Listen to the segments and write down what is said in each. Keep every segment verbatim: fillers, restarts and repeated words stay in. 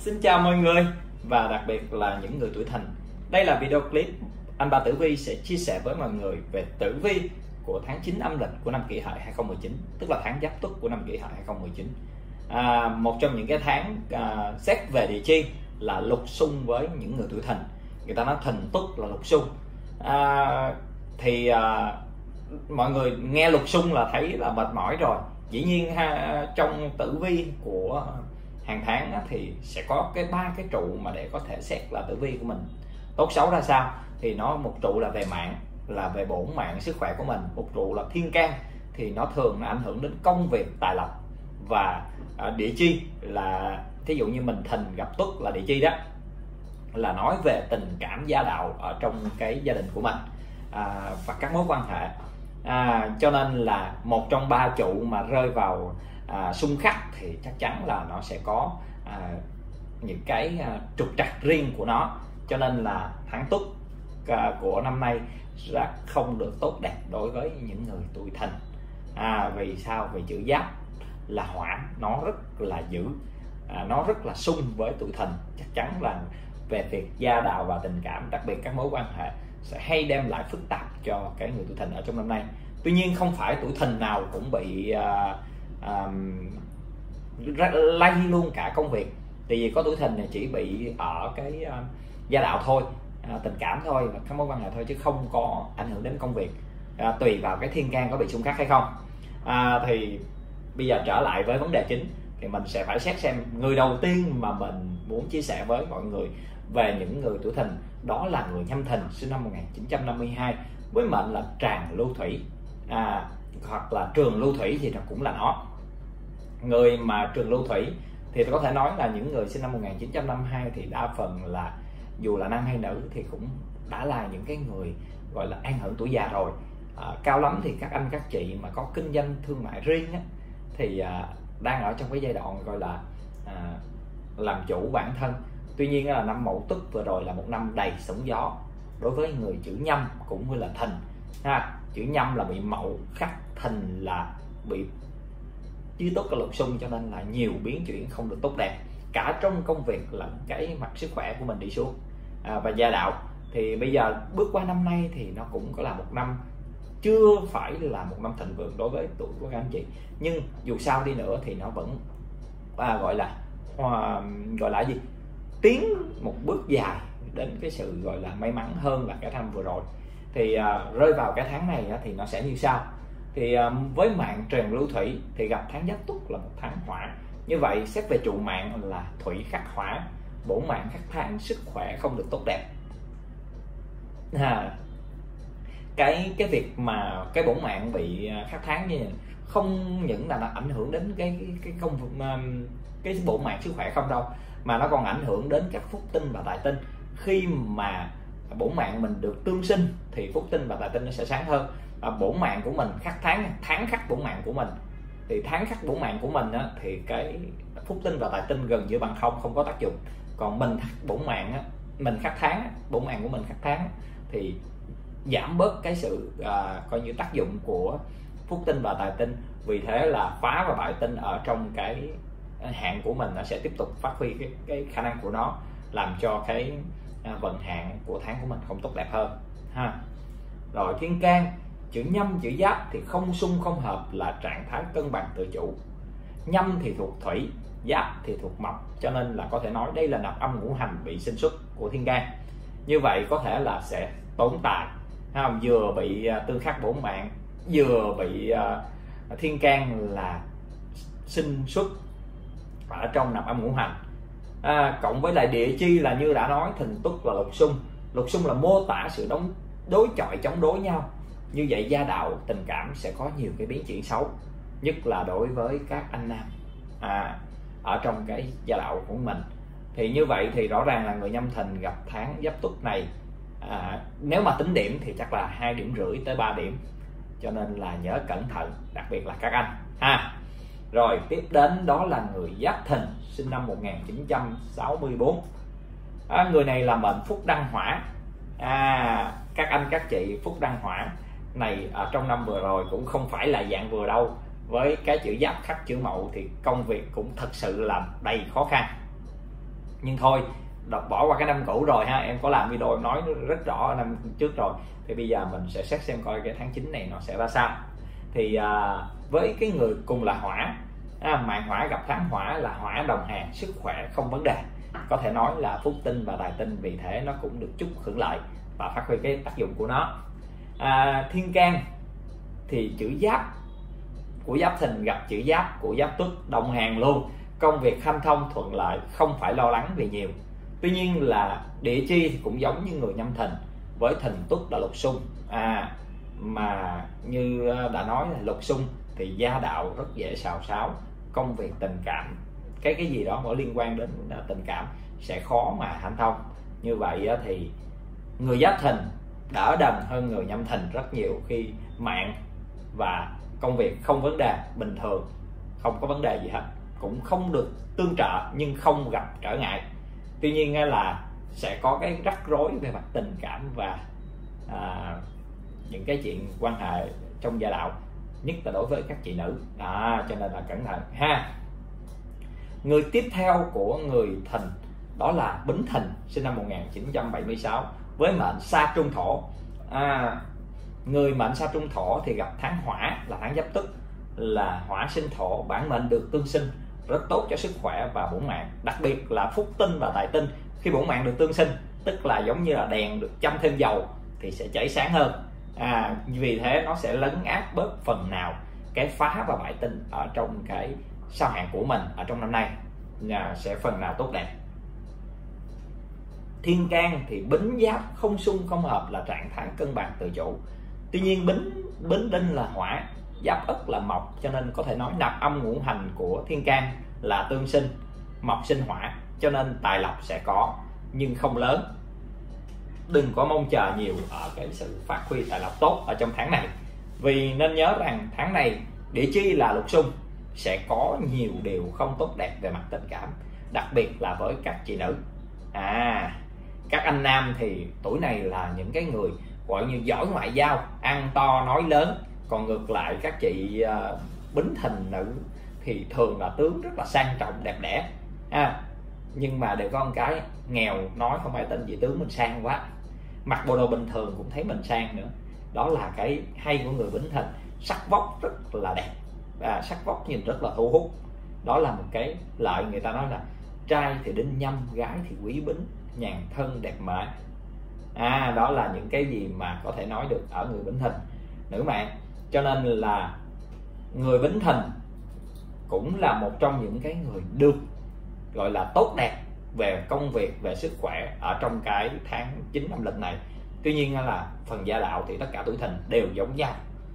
Xin chào mọi người và đặc biệt là những người tuổi Thìn. Đây là video clip anh Ba Tử Vi sẽ chia sẻ với mọi người về tử vi của tháng chín âm lịch của năm Kỷ Hợi hai không một chín, tức là tháng Giáp Tuất của năm Kỷ Hợi hai không một chín. À, một trong những cái tháng à, xét về địa chi là lục xung với những người tuổi Thìn. Người ta nói Thìn Tuất là lục xung. À, thì à, mọi người nghe lục xung là thấy là mệt mỏi rồi. Dĩ nhiên ha, trong tử vi của hàng tháng á, thì sẽ có cái ba cái trụ mà để có thể xét là tử vi của mình tốt xấu ra sao. Thì nó một trụ là về mạng, là về bổn mạng sức khỏe của mình. Một trụ là thiên can thì nó thường nó ảnh hưởng đến công việc tài lộc. Và à, địa chi là thí dụ như mình Thìn gặp Tuất là địa chi đó, là nói về tình cảm gia đạo ở trong cái gia đình của mình à, và các mối quan hệ. À, cho nên là một trong ba trụ mà rơi vào à, xung khắc thì chắc chắn là nó sẽ có à, những cái à, trục trặc riêng của nó. Cho nên là tháng Tuất à, của năm nay là không được tốt đẹp đối với những người tuổi Thìn. À, vì sao? Vì chữ Giáp là hỏa, nó rất là dữ, à, nó rất là xung với tuổi Thìn. Chắc chắn là về việc gia đạo và tình cảm, đặc biệt các mối quan hệ sẽ hay đem lại phức tạp cho cái người tuổi Thìn ở trong năm nay. Tuy nhiên không phải tuổi Thìn nào cũng bị uh, uh, lay luôn cả công việc. Tại vì có tuổi Thìn này chỉ bị ở cái uh, gia đạo thôi, uh, tình cảm thôi và các mối quan hệ thôi, chứ không có ảnh hưởng đến công việc. Uh, tùy vào cái thiên can có bị xung khắc hay không. Uh, thì bây giờ trở lại với vấn đề chính, thì mình sẽ phải xét xem người đầu tiên mà mình muốn chia sẻ với mọi người về những người tuổi Thìn, đó là người Nhâm Thìn sinh năm một nghìn chín trăm năm mươi hai với mệnh là Tràng Lưu Thủy, à, hoặc là Trường Lưu Thủy thì nó cũng là nó. Người mà Trường Lưu Thủy thì có thể nói là những người sinh năm một nghìn chín trăm năm mươi hai thì đa phần là dù là nam hay nữ thì cũng đã là những cái người gọi là an hưởng tuổi già rồi. À, cao lắm thì các anh các chị mà có kinh doanh thương mại riêng á, thì à, đang ở trong cái giai đoạn gọi là à, làm chủ bản thân. Tuy nhiên là năm Mậu Tuất vừa rồi là một năm đầy sóng gió đối với người chữ Nhâm cũng như là Thìn. Ha, chữ Nhâm là bị Mậu khắc, Thìn là bị chữ Tuất là lục xung, cho nên là nhiều biến chuyển không được tốt đẹp cả trong công việc là cái mặt sức khỏe của mình đi xuống. À, và gia đạo thì bây giờ bước qua năm nay thì nó cũng có là một năm chưa phải là một năm thịnh vượng đối với tuổi của các anh chị, nhưng dù sao đi nữa thì nó vẫn à, gọi là à, gọi là gì tiến một bước dài đến cái sự gọi là may mắn hơn là cái năm vừa rồi. Thì à, rơi vào cái tháng này á, thì nó sẽ như sau. Thì à, với mạng Tràng Lưu Thủy thì gặp tháng Giáp Tuất là một tháng hỏa. Như vậy xét về trụ mạng là thủy khắc hỏa, bổn mạng khắc tháng, sức khỏe không được tốt đẹp. À, cái cái việc mà cái bổn mạng bị khắc tháng như này không những là nó ảnh hưởng đến cái cái, cái công cái bổn mạng sức khỏe không đâu, mà nó còn ảnh hưởng đến các phúc tinh và tài tinh. Khi mà bổn mạng mình được tương sinh thì phúc tinh và tài tinh nó sẽ sáng hơn. Và bổn mạng của mình khắc tháng, tháng khắc bổn mạng của mình, thì tháng khắc bổn mạng của mình á, thì cái phúc tinh và tài tinh gần như bằng không, không có tác dụng. Còn mình bổn mạng á, mình khắc tháng, bổn mạng của mình khắc tháng thì giảm bớt cái sự à, coi như tác dụng của phúc tinh và tài tinh. Vì thế là phá và bại tinh ở trong cái hạn của mình nó sẽ tiếp tục phát huy cái, cái khả năng của nó, làm cho cái à, vận hạn của tháng của mình không tốt đẹp hơn ha. Rồi thiên can chữ Nhâm chữ Giáp thì không xung không hợp, là trạng thái cân bằng tự chủ. Nhâm thì thuộc thủy, Giáp thì thuộc mộc, cho nên là có thể nói đây là nạp âm ngũ hành bị sinh xuất của thiên can. Như vậy có thể là sẽ tốn tài ha, vừa bị uh, tương khắc bổn mạng, vừa bị uh, thiên can là sinh xuất ở trong nạp âm ngũ hành. À, cộng với lại địa chi là như đã nói Thìn Tuất là lục xung. Lục xung là mô tả sự đóng đối chọi chống đối nhau. Như vậy gia đạo tình cảm sẽ có nhiều cái biến chuyển xấu, nhất là đối với các anh nam à, ở trong cái gia đạo của mình. Thì như vậy thì rõ ràng là người Nhâm Thìn gặp tháng Giáp Tuất này, à, nếu mà tính điểm thì chắc là hai điểm rưỡi tới ba điểm, cho nên là nhớ cẩn thận, đặc biệt là các anh ha. Rồi tiếp đến đó là người Giáp Thìn sinh năm một nghìn chín trăm sáu mươi tư. À, người này là mệnh phúc đăng hỏa. À, các anh các chị phúc đăng hỏa này ở trong năm vừa rồi cũng không phải là dạng vừa đâu. Với cái chữ Giáp khắc chữ Mậu thì công việc cũng thật sự là đầy khó khăn. Nhưng thôi, bỏ qua cái năm cũ rồi ha, em có làm video em nói rất rõ năm trước rồi, thì bây giờ mình sẽ xét xem coi cái tháng chín này nó sẽ ra sao. Thì à, với cái người cùng là hỏa, à, mạng hỏa gặp tháng hỏa là hỏa đồng hàng, sức khỏe không vấn đề, có thể nói là phúc tinh và tài tinh, vì thế nó cũng được chút hưởng lợi và phát huy cái tác dụng của nó. à, Thiên can thì chữ giáp của Giáp Thìn gặp chữ giáp của Giáp Tuất đồng hàng luôn, công việc hanh thông thuận lợi, không phải lo lắng vì nhiều. Tuy nhiên là địa chi thì cũng giống như người Nhâm Thìn, với Thìn Tuất là lục xung, à mà như đã nói là lục xung thì gia đạo rất dễ xào xáo, công việc tình cảm, cái cái gì đó có liên quan đến tình cảm sẽ khó mà hanh thông. Như vậy thì người Giáp Thìn đỡ đần hơn người Nhâm Thìn rất nhiều, khi mạng và công việc không vấn đề, bình thường, không có vấn đề gì hết, cũng không được tương trợ nhưng không gặp trở ngại. Tuy nhiên là sẽ có cái rắc rối về mặt tình cảm và à, những cái chuyện quan hệ trong gia đạo, nhất là đối với các chị nữ, à, cho nên là cẩn thận ha. Người tiếp theo của người Thìn đó là Bính Thìn, sinh năm một nghìn chín trăm bảy mươi sáu, với mệnh sa trung thổ. à, Người mệnh sa trung thổ thì gặp tháng hỏa là tháng Giáp Tuất, là hỏa sinh thổ, bản mệnh được tương sinh, rất tốt cho sức khỏe và bổn mạng, đặc biệt là phúc tinh và tài tinh. Khi bổn mạng được tương sinh, tức là giống như là đèn được châm thêm dầu thì sẽ cháy sáng hơn, à, vì thế nó sẽ lấn át bớt phần nào cái phá và bại tinh ở trong cái sao hạn của mình ở trong năm nay, à, sẽ phần nào tốt đẹp. Thiên can thì Bính Giáp không xung không hợp là trạng thái cân bằng tự chủ. Tuy nhiên Bính Bính Đinh là hỏa, Giáp Ất là mộc, cho nên có thể nói nạp âm ngũ hành của thiên can là tương sinh, mộc sinh hỏa, cho nên tài lộc sẽ có nhưng không lớn. Đừng có mong chờ nhiều ở cái sự phát huy tài lộc tốt ở trong tháng này, vì nên nhớ rằng tháng này địa chi là lục xung, sẽ có nhiều điều không tốt đẹp về mặt tình cảm, đặc biệt là với các chị nữ. À, các anh nam thì tuổi này là những cái người gọi như giỏi ngoại giao, ăn to nói lớn, còn ngược lại các chị uh, Bính Thìn nữ thì thường là tướng rất là sang trọng đẹp đẽ, à, nhưng mà đều có một cái nghèo, nói không ai tin gì tướng mình sang quá, mặc bộ đồ bình thường cũng thấy mình sang nữa. Đó là cái hay của người Bính Thìn, sắc vóc rất là đẹp, và sắc vóc nhìn rất là thu hút. Đó là một cái lợi, người ta nói là trai thì đinh nhâm, gái thì quý bính, nhàn thân đẹp mệnh. À, đó là những cái gì mà có thể nói được ở người Bính Thìn nữ mạng. Cho nên là người Bính Thìn cũng là một trong những cái người được gọi là tốt đẹp về công việc, về sức khỏe ở trong cái tháng chín âm lịch này. Tuy nhiên là phần gia đạo thì tất cả tuổi Thìn đều giống nhau,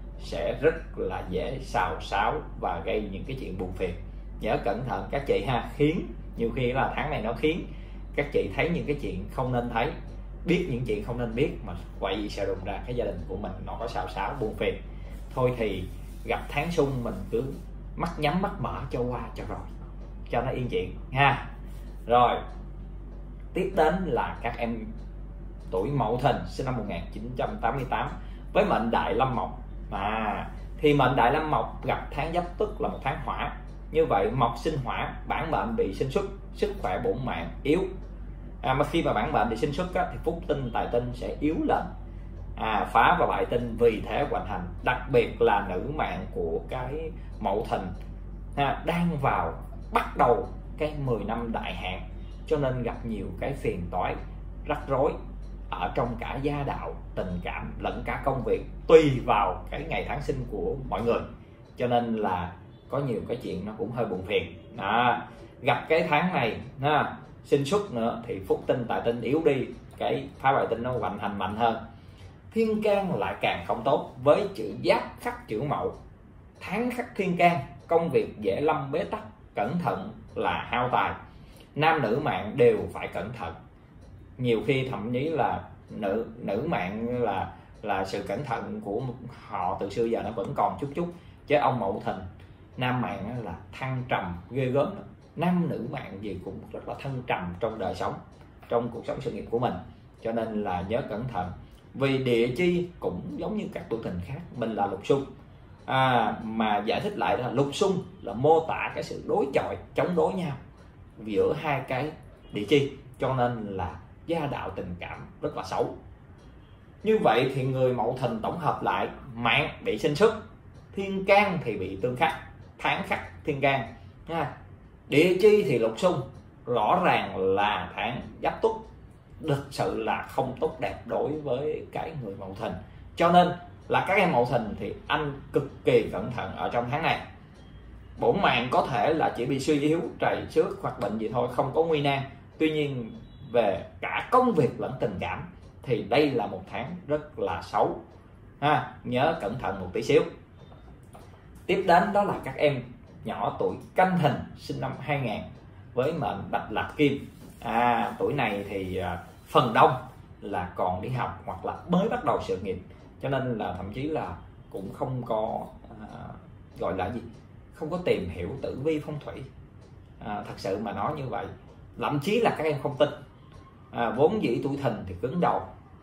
sẽ rất là dễ xào xáo và gây những cái chuyện buồn phiền. Nhớ cẩn thận các chị ha, khiến nhiều khi là tháng này nó khiến các chị thấy những cái chuyện không nên thấy, biết những chuyện không nên biết, mà quậy sẽ đụng ra cái gia đình của mình nó có xào xáo buồn phiền. Thôi thì gặp tháng xung mình cứ mắt nhắm mắt mở cho qua cho rồi, cho nó yên chuyện ha. Rồi tiếp đến là các em tuổi Mậu Thìn, sinh năm một nghìn chín trăm tám mươi tám, với mệnh Đại Lâm Mộc. À, thì mệnh Đại Lâm Mộc gặp tháng Giáp Tuất là một tháng hỏa, như vậy mộc sinh hỏa, bản mệnh bị sinh xuất, sức khỏe bổn mạng yếu. À, mà khi mà bản mệnh bị sinh xuất á, thì phúc tinh tài tinh sẽ yếu lên, à, phá và bại tinh vì thế hoành hành, đặc biệt là nữ mạng của cái Mậu Thìn à, đang vào bắt đầu cái mười năm đại hạn, cho nên gặp nhiều cái phiền toái rắc rối ở trong cả gia đạo, tình cảm lẫn cả công việc, tùy vào cái ngày tháng sinh của mọi người, cho nên là có nhiều cái chuyện nó cũng hơi buồn phiền. À, gặp cái tháng này ha, sinh xuất nữa thì phúc tinh tài tinh yếu đi, cái phá bại tinh nó hoành hành mạnh hơn. Thiên can lại càng không tốt, với chữ Giáp khắc chữ Mậu, tháng khắc thiên can, công việc dễ lâm bế tắc, cẩn thận là hao tài. Nam nữ mạng đều phải cẩn thận, nhiều khi thậm chí là nữ nữ mạng là là sự cẩn thận của họ từ xưa giờ nó vẫn còn chút chút, chứ ông Mậu Thìn nam mạng là thăng trầm ghê gớm. Nam nữ mạng gì cũng rất là thăng trầm trong đời sống, trong cuộc sống sự nghiệp của mình, cho nên là nhớ cẩn thận. Vì địa chi cũng giống như các tuổi Thìn khác, mình là lục xung, à, mà giải thích lại là lục xung là mô tả cái sự đối chọi, chống đối nhau giữa hai cái địa chi, cho nên là gia đạo tình cảm rất là xấu. Như vậy thì người Mậu Thìn tổng hợp lại, mạng bị sinh xuất, thiên can thì bị tương khắc, tháng khắc thiên can, địa chi thì lục xung, rõ ràng là tháng Giáp Tuất thực sự là không tốt đẹp đối với cái người Mậu Thìn. Cho nên là các em Mậu Thìn thì anh cực kỳ cẩn thận ở trong tháng này. Bổn mạng có thể là chỉ bị suy yếu, trầy xước hoặc bệnh gì thôi, không có nguy nan. Tuy nhiên về cả công việc lẫn tình cảm thì đây là một tháng rất là xấu ha, nhớ cẩn thận một tí xíu. Tiếp đến đó là các em nhỏ tuổi Canh Thìn sinh năm hai nghìn với mệnh Bạch Lạc Kim. À, tuổi này thì phần đông là còn đi học hoặc là mới bắt đầu sự nghiệp, cho nên là thậm chí là cũng không có à, gọi là gì, không có tìm hiểu tử vi phong thủy. À, thật sự mà nói như vậy, thậm chí là các em không tin. À, vốn dĩ tuổi Thìn thì cứng đầu,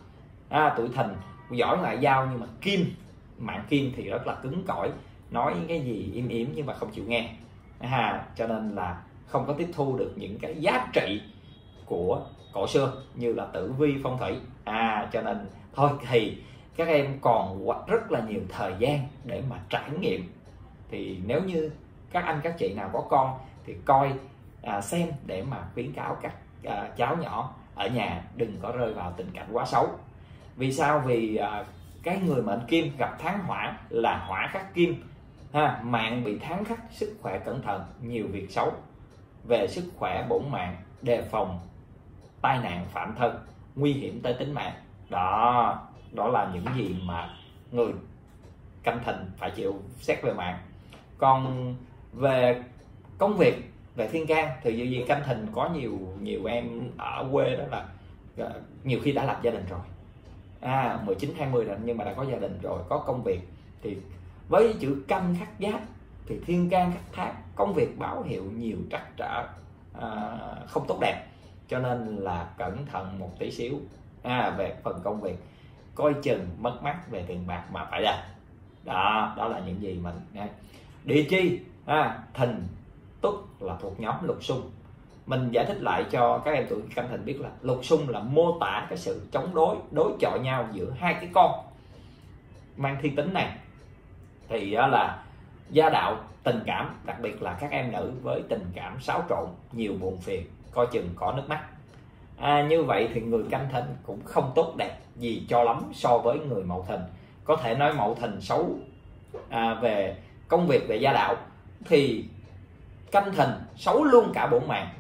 à, tuổi Thìn giỏi ngoại giao nhưng mà kim, mạng kim thì rất là cứng cỏi, nói cái gì im ỉm nhưng mà không chịu nghe, à, cho nên là không có tiếp thu được những cái giá trị của cổ xưa như là tử vi phong thủy. À, cho nên thôi thì các em còn rất là nhiều thời gian để mà trải nghiệm. Thì nếu như các anh các chị nào có con thì coi à, xem để mà khuyến cáo các à, cháu nhỏ ở nhà đừng có rơi vào tình cảnh quá xấu. Vì sao? Vì à, cái người mệnh kim gặp tháng hỏa là hỏa khắc kim, ha, mạng bị tháng khắc, sức khỏe cẩn thận, nhiều việc xấu. Về sức khỏe bổn mạng đề phòng tai nạn phạm thân, nguy hiểm tới tính mạng. Đó, đó là những gì mà người Canh Thìn phải chịu xét về mạng. Còn về công việc, về thiên can thì dù gì Canh Thìn có nhiều nhiều em ở quê đó là nhiều khi đã lập gia đình rồi, à, mười chín hai mươi rồi nhưng mà đã có gia đình rồi, có công việc. Thì với chữ Canh khắc Giáp thì thiên can khắc Thác, công việc báo hiệu nhiều trắc trở, à, không tốt đẹp, cho nên là cẩn thận một tí xíu. À, về phần công việc coi chừng mất mát về tiền bạc mà phải là đó, đó là những gì mình nghe. Địa chi à, Thìn Tuất là thuộc nhóm lục xung. Mình giải thích lại cho các em tuổi Canh Thìn biết là lục xung là mô tả cái sự chống đối, đối chọi nhau giữa hai cái con mang thiên tính này. Thì đó là gia đạo tình cảm, đặc biệt là các em nữ với tình cảm xáo trộn, nhiều buồn phiền, coi chừng có nước mắt. À, như vậy thì người Canh Thìn cũng không tốt đẹp gì cho lắm so với người Mậu Thìn. Có thể nói Mậu Thìn xấu à, về công việc, về gia đạo, thì Canh Thìn xấu luôn cả bổn mạng.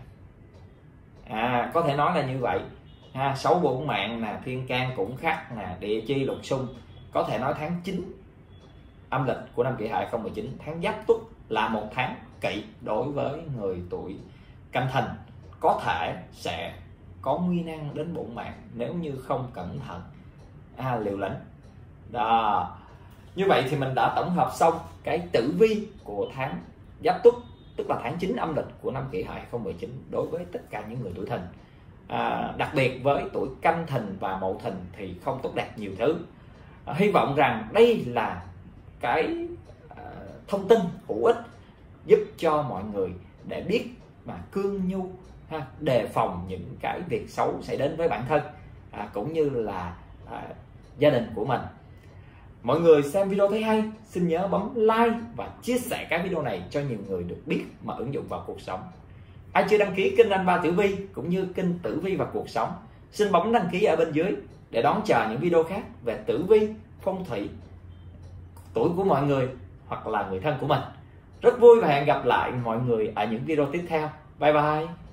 À, có thể nói là như vậy. À, xấu bổn mạng nè, thiên can cũng khắc nè, địa chi lục xung. Có thể nói tháng chín âm lịch của năm Kỷ Hợi hai không một chín, tháng Giáp Tuất là một tháng kỵ đối với người tuổi Canh Thìn, có thể sẽ có nguy nan đến bổn mạng nếu như không cẩn thận, à, liều lĩnh. Đó. Như vậy thì mình đã tổng hợp xong cái tử vi của tháng Giáp Tuất, tức là tháng chín âm lịch của năm Kỷ Hợi hai không một chín đối với tất cả những người tuổi Thìn. À, đặc biệt với tuổi Canh Thìn và Mậu Thìn thì không tốt đẹp nhiều thứ. À, hy vọng rằng đây là cái à, thông tin hữu ích giúp cho mọi người để biết mà cương nhu, ha, đề phòng những cái việc xấu xảy đến với bản thân, à, cũng như là à, gia đình của mình. Mọi người xem video thấy hay, xin nhớ bấm like và chia sẻ cái video này cho nhiều người được biết mà ứng dụng vào cuộc sống. Ai chưa đăng ký kênh Anh Ba Tử Vi cũng như kênh Tử Vi và Cuộc Sống, xin bấm đăng ký ở bên dưới để đón chờ những video khác về tử vi, phong thủy, tuổi của mọi người hoặc là người thân của mình. Rất vui và hẹn gặp lại mọi người ở những video tiếp theo. Bye bye.